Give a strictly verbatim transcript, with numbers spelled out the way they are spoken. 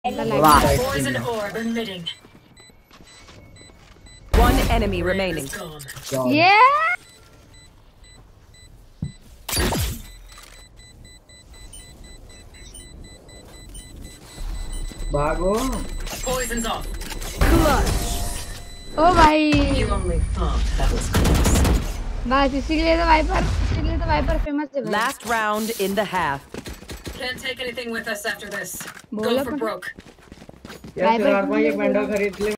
Poison orb emitting. One enemy remaining. Yeah. भागो. Poison's off. ओ भाई. You only thought that was close. बस इसीलिए तो वाइपर इसीलिए तो वाइपर फेमस है. Last round in the half. Can't take anything with us after this. Go बोलो for पर. broke. यार सिर्फ एक बंडल खरीद ले.